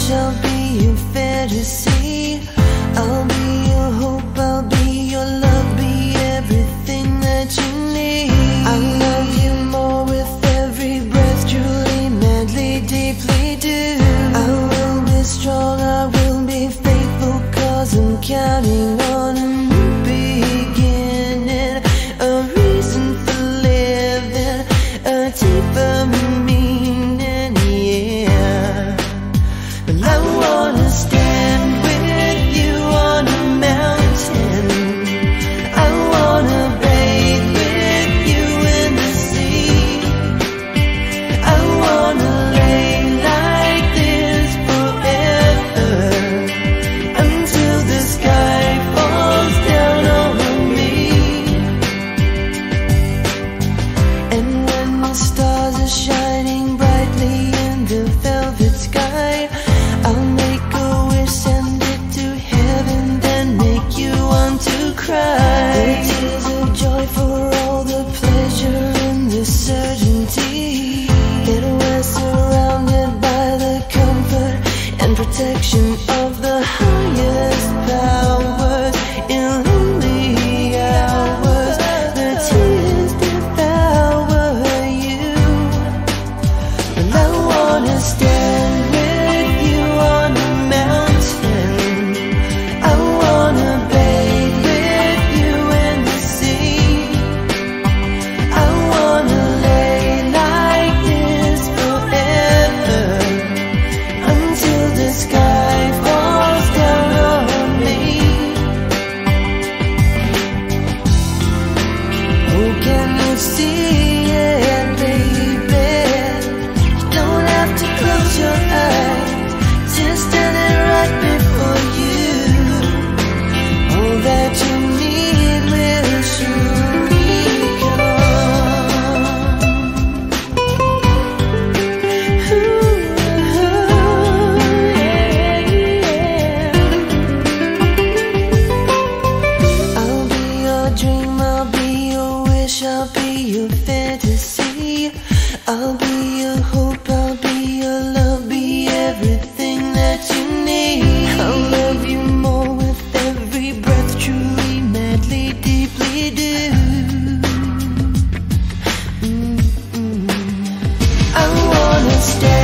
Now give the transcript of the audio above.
wish, I'll be your fantasy. I'll be your hope, I'll be your love, be everything that you need. I love you more with every breath, truly, madly, deeply do. I will be strong, I will be faithful, 'cause I'm counting on a new beginning, a reason for living, a deeper meaning, yeah. Well, I wanna stand with you on a mountain, I wanna bathe with you in the sea, I wanna lay like this forever, until the sky falls down on me. And when the stars are shining brightly in the velvet sky, I'll make a wish, send it to heaven, then make you want to cry. The tears of joy for all the pleasure and the certainty that we're surrounded by the comfort and protection of the highest powers. In lonely hours, the tears devour you. And I wanna stand with you on a mountain, I wanna bathe with you in the sea, I wanna lay like this forever, until the sky falls down on me. Oh, can you see it, baby? You don't have to close your eyes, just standing right before you. All that you need will surely come. Ooh, yeah. I'll be your dream, I'll be your wish, I'll be your fantasy. I'll be your hope, I'll be your love, be everything that you need. I'll love you more with every breath, truly, madly, deeply do. I wanna stay